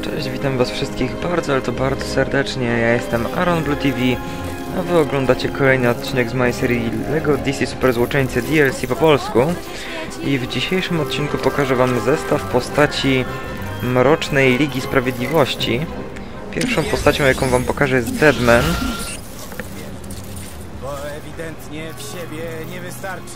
Cześć, witam was wszystkich bardzo, ale to bardzo serdecznie. Ja jestem Aaron Blue TV, a wy oglądacie kolejny odcinek z mojej serii LEGO DC Super Złoczyńcy DLC po polsku. I w dzisiejszym odcinku pokażę wam zestaw postaci Mrocznej Ligi Sprawiedliwości. Pierwszą postacią, jaką wam pokażę, jest Deadman. Bo ewidentnie w siebie nie wystarczy.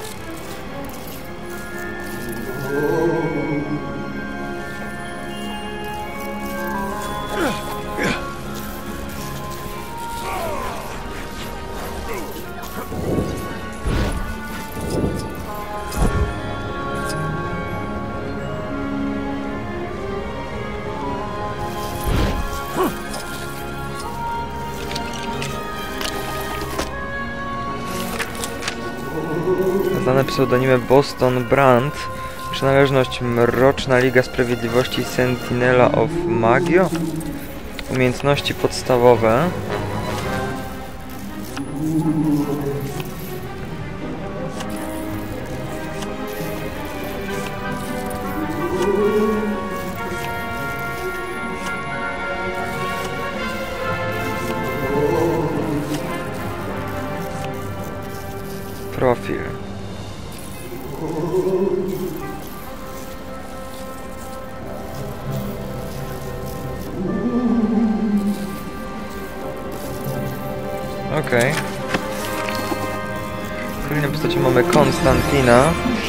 Znane pseudonimem Boston Brand, przynależność Mroczna Liga Sprawiedliwości Sentinela of Magio, umiejętności podstawowe. Profil. Okej. Kolejną postacią mamy Konstantina.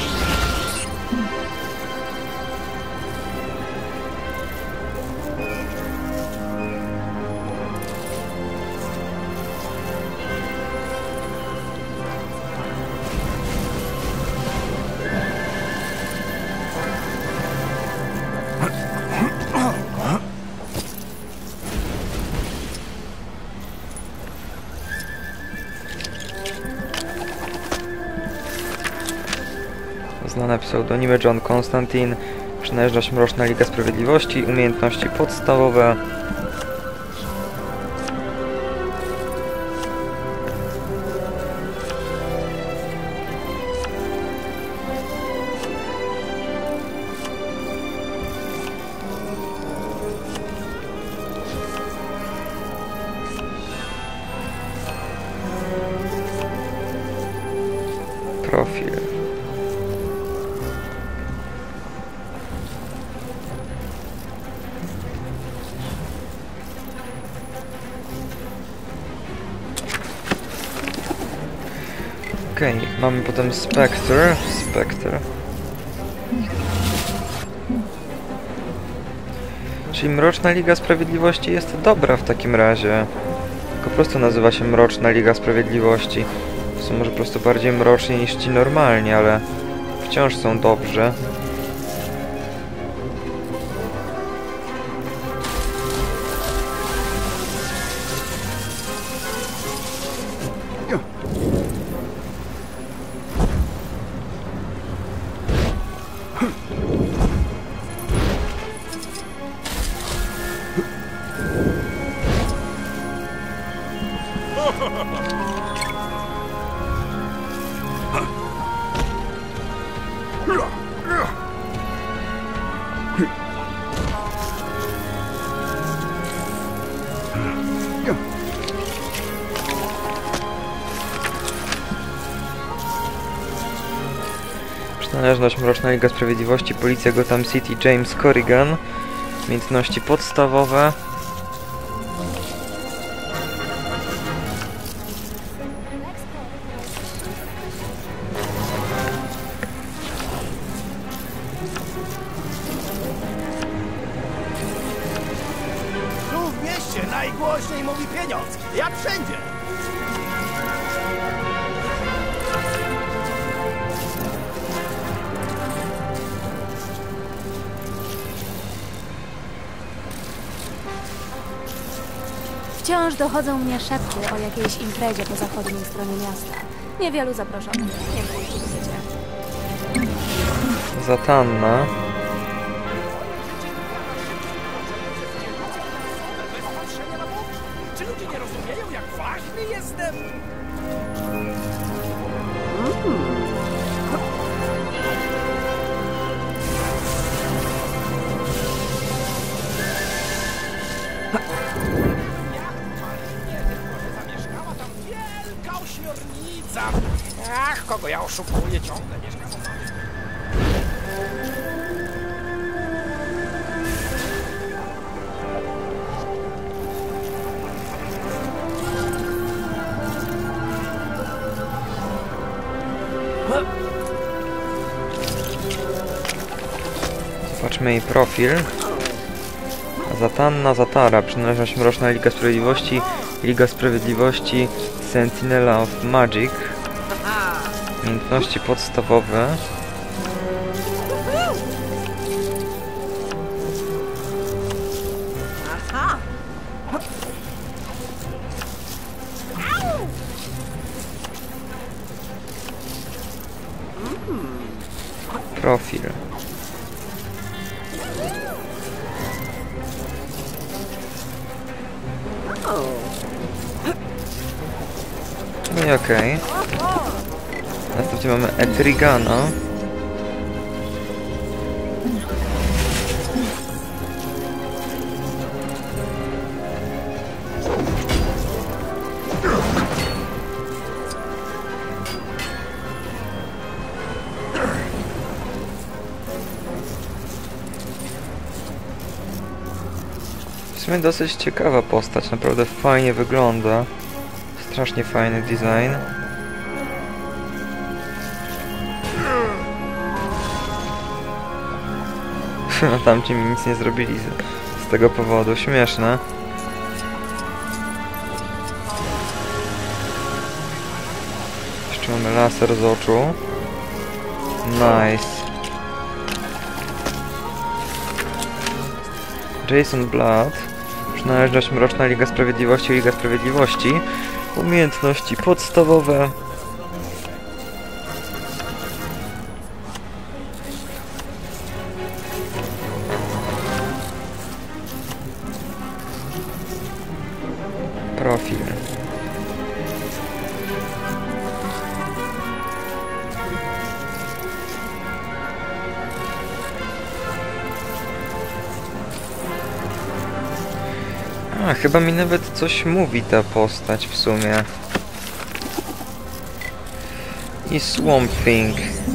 Znane pseudonimy John Constantine, przynależność Mroczna Liga Sprawiedliwości, umiejętności podstawowe. Profil. Okej, mamy potem Spectre. Czyli Mroczna Liga Sprawiedliwości jest dobra w takim razie. Po prostu nazywa się Mroczna Liga Sprawiedliwości. Są może po prostu bardziej mroczni niż ci normalni, ale wciąż są dobrzy. Przynależność Mroczna Liga Sprawiedliwości, Policja Gotham City, James Corrigan. Umiejętności podstawowe. Tu w mieście najgłośniej mówi pieniądz, jak wszędzie. Wciąż dochodzą mnie szepty o jakiejś imprezie po zachodniej stronie miasta. Niewielu zaproszonych. Nie pójdziecie. Zatanna. Czy ludzie nie rozumieją, jak ważny jestem? sam. Ach, kogo ja oszukuję ciągle, mieszkam w domu. Zobaczmy jej profil. Zatanna Zatara, przynależność Mroczna Liga Sprawiedliwości, Liga Sprawiedliwości, Sentinela of Magic. Umiejętności podstawowe. Profil. No i okej. Następnie mamy Etrigana. W sumie dosyć ciekawa postać, naprawdę fajnie wygląda. Strasznie fajny design. No tamci mi nic nie zrobili z tego powodu, śmieszne. Jeszcze mamy laser z oczu. Nice. Jason Blood. Przynależność Mroczna Liga Sprawiedliwości, Liga Sprawiedliwości. Umiejętności podstawowe. Profil. A, chyba mi nawet coś mówi ta postać w sumie. I Swamp Thing.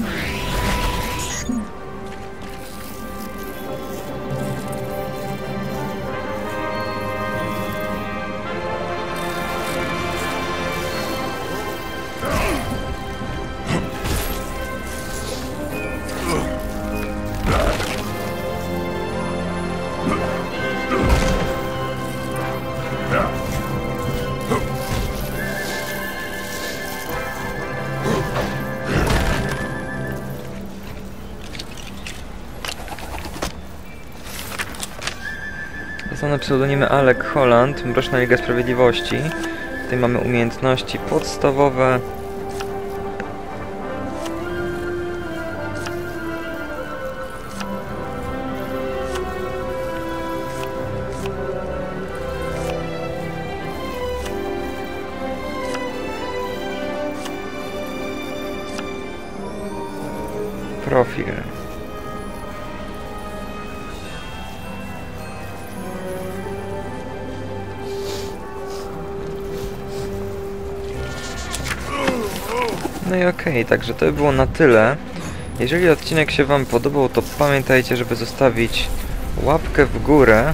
Znane pseudonimy Alec Holland, Mroczna Liga Sprawiedliwości. Tutaj mamy umiejętności podstawowe. Profil. No i okej, także to by było na tyle. Jeżeli odcinek się wam podobał, to pamiętajcie, żeby zostawić łapkę w górę.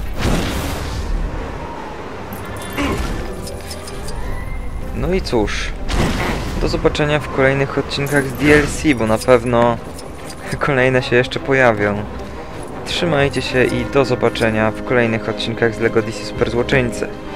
No i cóż, do zobaczenia w kolejnych odcinkach z DLC, bo na pewno kolejne się jeszcze pojawią. Trzymajcie się i do zobaczenia w kolejnych odcinkach z LEGO DC Super Złoczyńcy.